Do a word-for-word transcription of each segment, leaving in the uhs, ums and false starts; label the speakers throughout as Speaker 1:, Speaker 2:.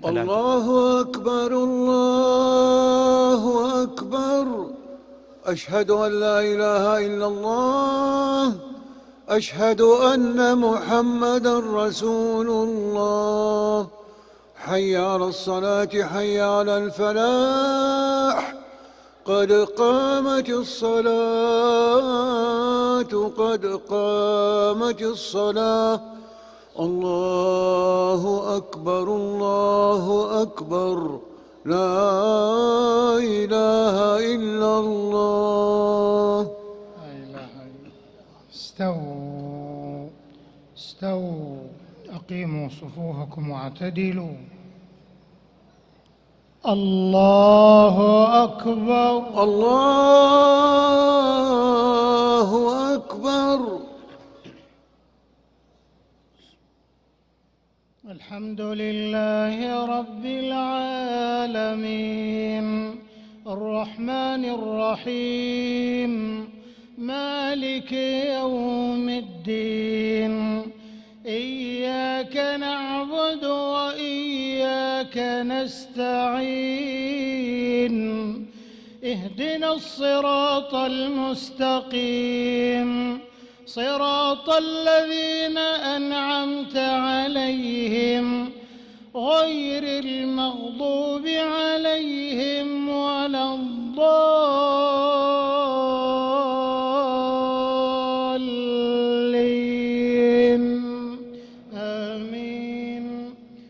Speaker 1: الله أكبر الله أكبر. أشهد أن لا إله إلا الله. أشهد أن محمدا رسول الله. حي على الصلاة حي على الفلاح. قد قامت الصلاة قد قامت الصلاة. الله أكبر الله أكبر. لا إله إلا الله.
Speaker 2: لا إله إلا الله. استووا استووا أقيموا صفوفكم واعتدلوا. الله أكبر
Speaker 1: الله أكبر.
Speaker 2: الحمد لله رب العالمين الرحمن الرحيم مالك يوم الدين. إياك نعبد وإياك نستعين. اهدنا الصراط المستقيم صراط الذين أنعمت عليهم غير المغضوب عليهم ولا الضالين. آمين.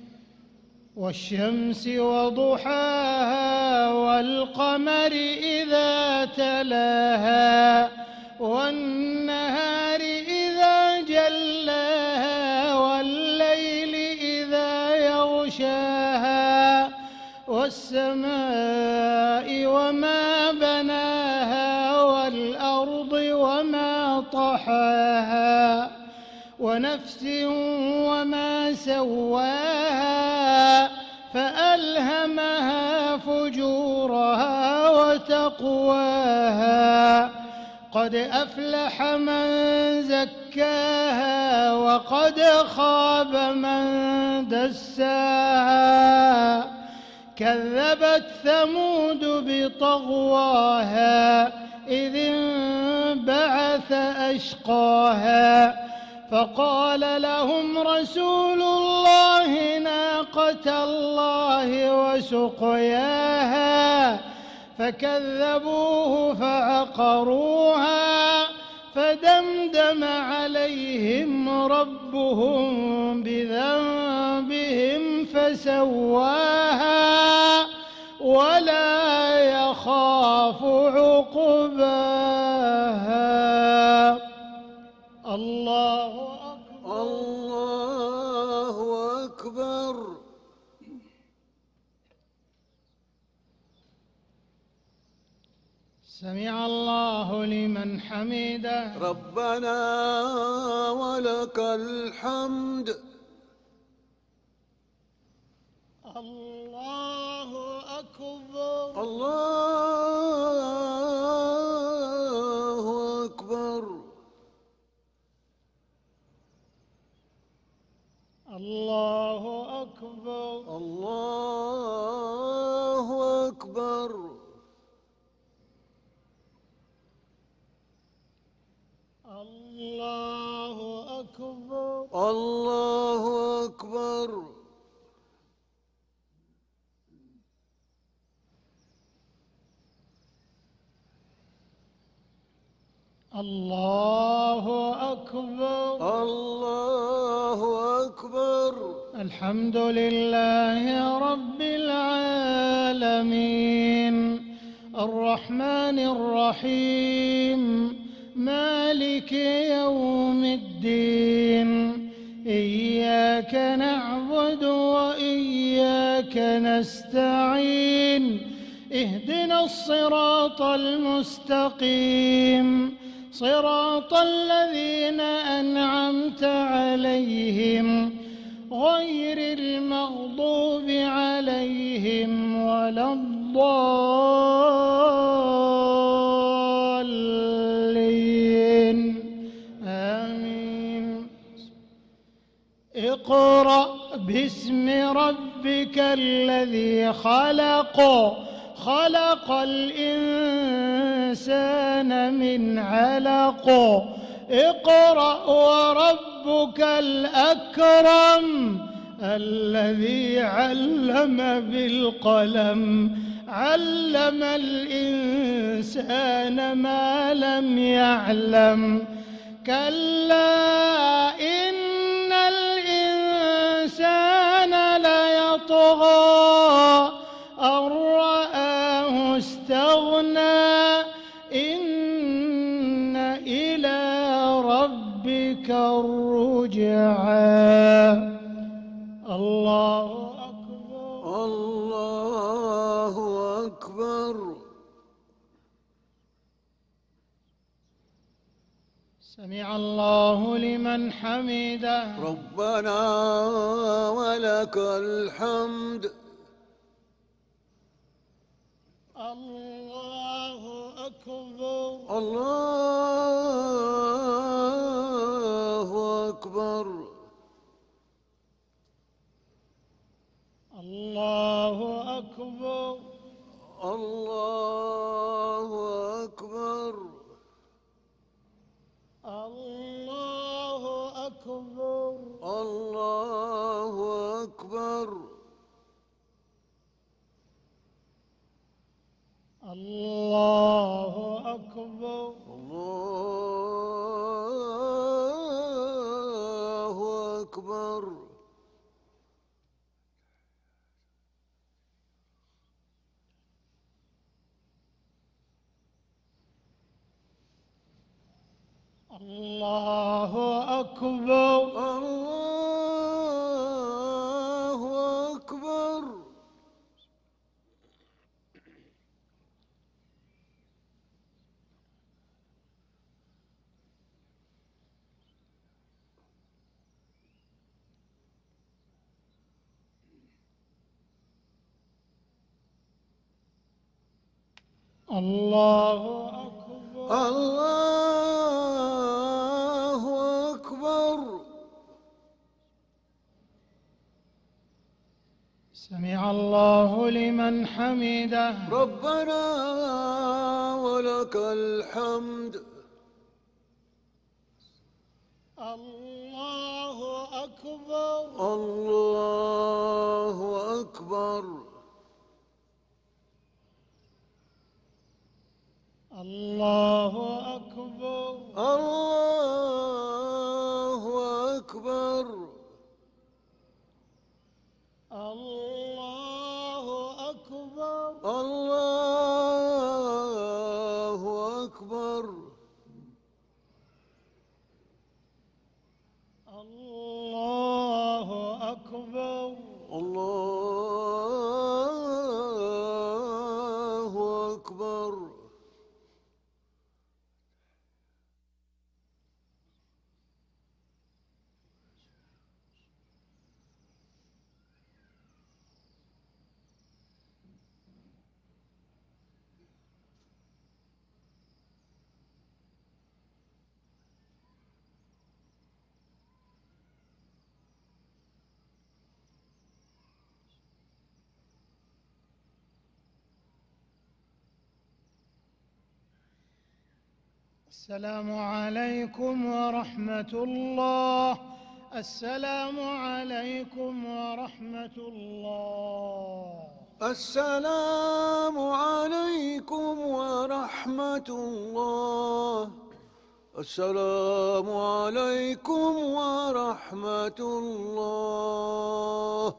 Speaker 2: والشمس وضحاها والقمر إذا تلاها والنهار إذا جلاها والليل إذا يغشاها والسماء وما بناها والأرض وما طحاها ونفس وما سواها فألهمها فجورها وتقواها. قد أفلح من زكاها وقد خاب من دساها. كذبت ثمود بطغواها إذ انبعث أشقاها فقال لهم رسول الله ناقة الله وسقياها فكذبوه فعقروها فدمدم عليهم ربهم بذنبهم فسواها ولا يخاف عقباها. الله أكبر
Speaker 1: الله أكبر.
Speaker 2: سمع الله لمن حمده.
Speaker 1: ربنا ولك الحمد.
Speaker 2: الله أكبر
Speaker 1: الله أكبر.
Speaker 2: الله أكبر
Speaker 1: الله أكبر.
Speaker 2: الله أكبر
Speaker 1: الله أكبر.
Speaker 2: الله أكبر
Speaker 1: الله أكبر.
Speaker 2: الحمد لله رب العالمين الرحمن الرحيم مالك يوم الدين. إياك نعبد وإياك نستعين. اهدنا الصراط المستقيم صراط الذين أنعمت عليهم غير المغضوب عليهم ولا الضالين. آمين. اقرأ اقرأ باسم ربك الذي خلق خلق الإنسان من علق اقرأ وربك الأكرم الذي علم بالقلم علم الإنسان ما لم يعلم كلا إن الإنسان ليطغى أن رآه استغنى إن إلى ربك الرجعى. الله أكبر.
Speaker 1: الله أكبر.
Speaker 2: سمع الله لمن حمده.
Speaker 1: ربنا ولك الحمد.
Speaker 2: الله أكبر.
Speaker 1: الله أكبر.
Speaker 2: الله أكبر.
Speaker 1: الله أكبر.
Speaker 2: الله أكبر.
Speaker 1: الله أكبر.
Speaker 2: الله أكبر.
Speaker 1: الله أكبر.
Speaker 2: الله أكبر.
Speaker 1: الله أكبر.
Speaker 2: الله أكبر.
Speaker 1: الله أكبر.
Speaker 2: سمع الله لمن حمده.
Speaker 1: ربنا ولك الحمد.
Speaker 2: الله أكبر.
Speaker 1: الله أكبر.
Speaker 2: الله أكبر.
Speaker 1: الله أكبر.
Speaker 2: الله أكبر.
Speaker 1: الله أكبر.
Speaker 2: الله أكبر.
Speaker 1: الله أكبر.
Speaker 2: السلام عليكم ورحمة الله. السلام عليكم ورحمة الله.
Speaker 1: السلام عليكم ورحمة الله. السلام عليكم ورحمة الله.